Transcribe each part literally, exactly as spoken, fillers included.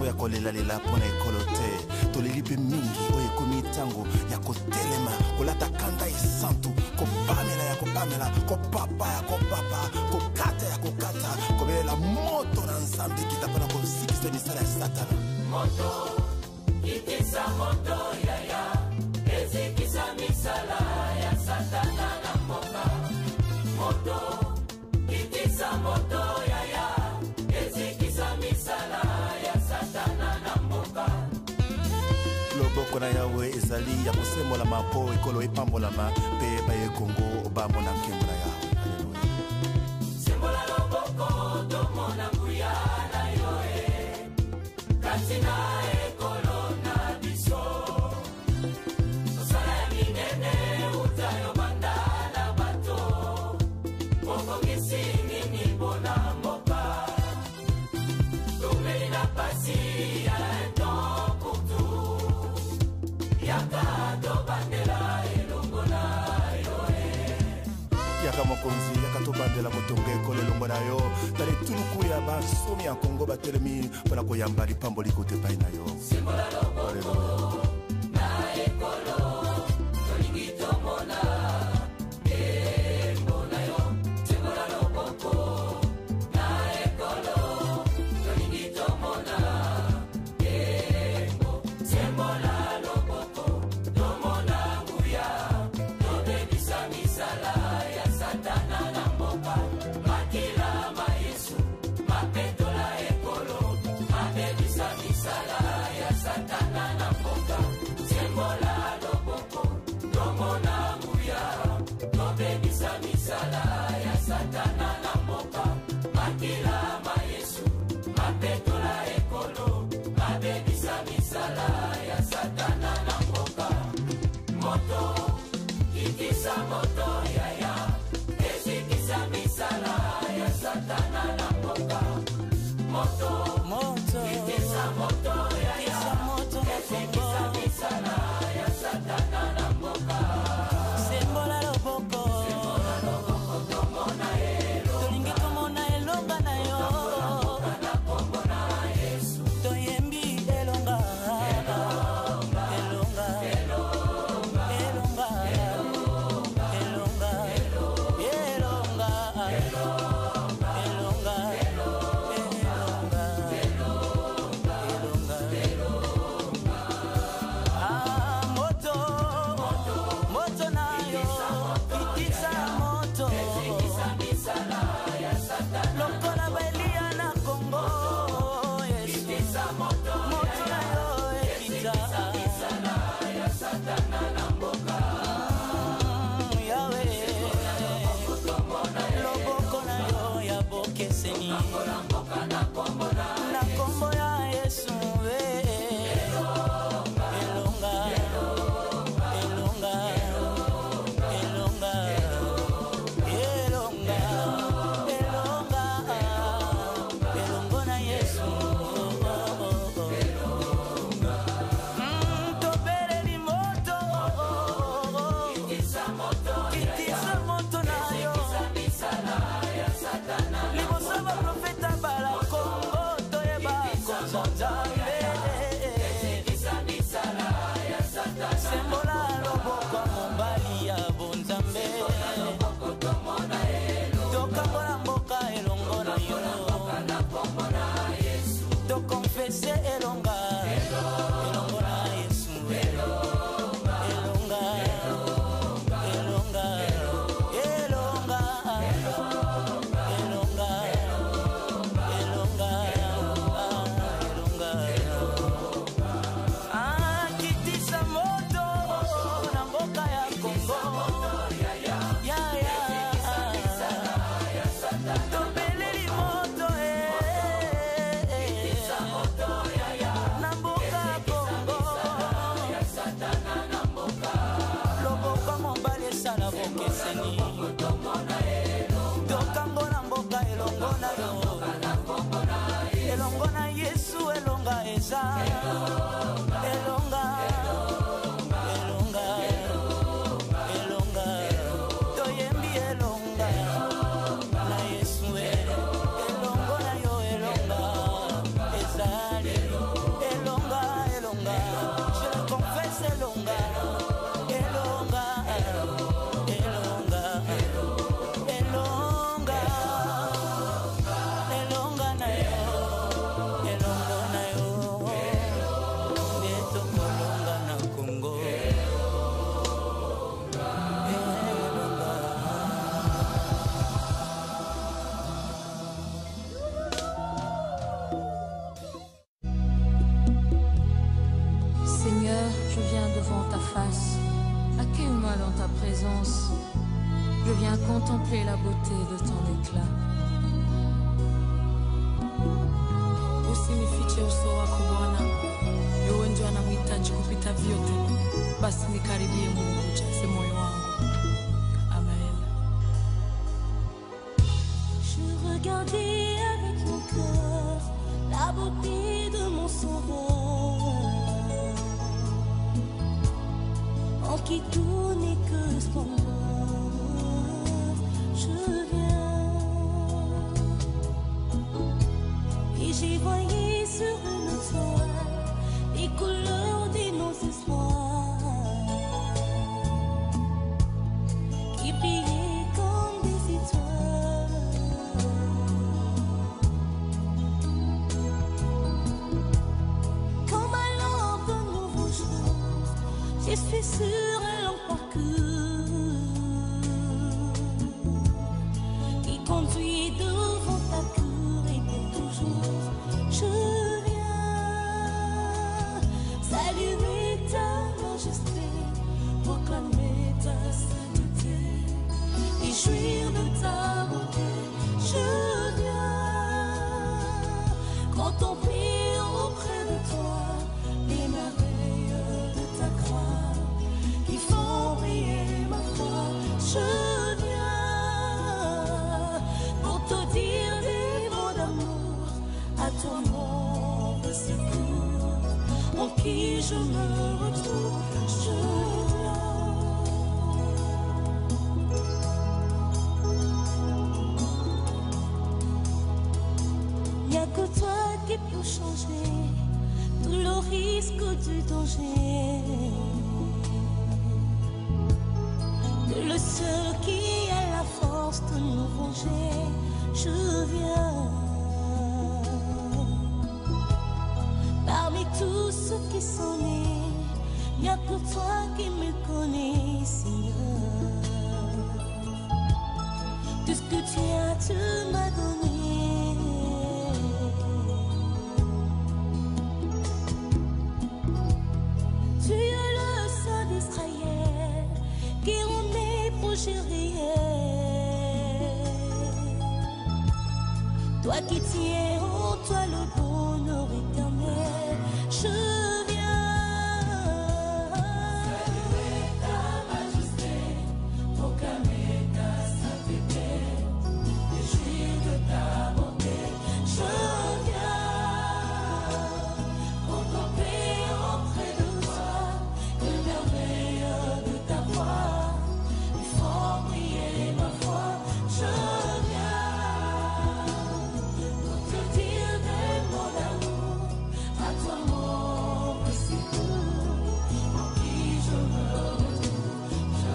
ya kolelalela pona ekolo te. Toleli pe mingi oyo ekomi tango ya kotelema kolata kanda esantu kopamela ya kopamela kopapa ya kopapa kokata ya kokata kobelela moto na nzambe kita pona kosikisa misala ya satana. Moto kitisa moto yaya ezikisa misala ya satana na mboka. Moto kitisa moto yaya ezikisa misala ya satana na mboka. Loboko na Yawe ezali ya kosemola mapo ekolo epambolama pe baye Kongo bamona nkembo na Yawe. Sembola loboko tomona nguya na yoe katina ekolo na biso. Osala ya minene utayo banda na bato moko ngisini nibona mboka. Tumeli na pasi ya enton kutu yaka to bandela elongo na yoe. Yaka mokonzi yaka to bandela motonge ekolo elongo na yo. Tale tuluku ya basomi ya Kongo batelemi mpona koyamba lipambo likote pai na yo. Sembola loboko na ekolo tolingi tomona embo na yo. Sembola loboko na ekolo tolingi tomona embo. Sembola loboko tomona nguya tobebisa misala ya satana na mboka. Makila ma Yesu mapetola ekolo mabebisa misala ya satana na mboka. Sembola loboko tomona nguya tobebisa misala ya satana na mboka. Makila ma Yesu mapetola ekolo mabebisa misala ya satana na mboka. Moto kitisa moto yaya ezikisa misala ya satana na mboka. Moto Moto kitisa moto yaya ezikisa misala ya satana na mboka. sembola loboko Tomona elo tolingi tomona elonga na yo na kombo na Yesu. toyembi elonga elonga elonga elonga elonga elonga elonga elonga ah moto moto na yo kitisa moto Ezikisa misala ya satana. lokola baelia na Kongo Yesu Kitisa moto moto na yo ekita misala ya satana na mboka. Mm, Yawe loboko na yo ya bokeseni Mboka na kombo na na kombo ya Yesu we elonga elonga elonga elonga elonga elongo na Yesu. Mm, tobeleli moto kitisa moto kitisa moto na yo misala ya satana. liboso baprofeta bala Kongo toyeba konza Nzambe. Ezikisa misala ya satana. Sembola loboko mobali ya bonzambe Tomona elo tokangola mboka elongo na yo na kombo na Yesu. tokonfese elonga elongo na Yesu elonga elonga elonga elonga elonga elonga ah kitisa moto na mboka ya Kongo ya ya tobeleli moto na mboka Kongo loboko mobali esala bokeseni tokango na mboka elongo na yo elongo na Yesu elonga eza elonga elonga elonga toyembi elonga na Yesu elongo na yo elonga ezali face, accueille-moi dans ta présence. Je viens contempler la beauté de ton éclat. Usinifiche uso wako Bwana, wewe ndio anamhitaji kupita vyote. Basi nikaribie Mungu, ujaze moyo wangu. Amen. Je regardais avec mon cœur la beauté de mon sauveur, en qui tout n'est que splendeur. Je viens et j'ai voyé sur une toile les couleurs de nos espoirs qui brillaient comme des étoiles. Comme allant de nouveaux jours, je suis sur un long parcours qui conduit devant ta cour et pour toujours. Je viens saluer ta majesté, proclamer ta sainteté et jouir de ta beauté. Je viens contempler auprès de toi les merveilles de ta croix qui font briller ma foi. Je viens pour te dire des mots d'amour, à toi mon secours, en qui je me retrouve. Je viens. Y a que toi qui peux changer tout le risque du danger. Le seul qui a la force de nous venger. Je viens. Parmi tous ceux qui sont nés, il n'y a que toi qui me connais, Seigneur. Tout ce que tu as, tu m'as donné. Tu es le Saint d'Israël qui remet pour gérer. Toi qui tiens en toi le bonheur éternel. Je viens saluer ta majesté, proclamer ta sainteté et jouir de ta bonté. Je viens contempler auprès de toi les merveilles de ta voix, et fort briller ma foi. Je viens pour te dire des mots d'amour, à toi mon secours, en qui je me retrouve. Je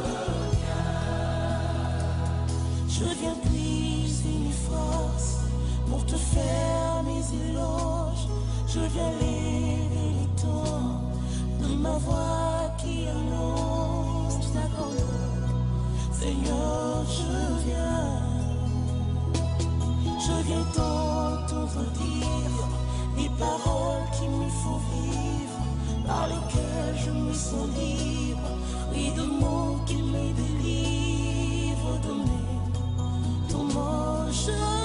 viens, je viens puiser mes forces pour te faire mes éloges. Je viens lever les tons de ma voix qui annonce ta grandeur. Seigneur, je viens. Je viens t'entendre dire les paroles qui me font vivre, par lesquelles je me sens libre. Oui, de mots qui me délivrent de mes tourments. Je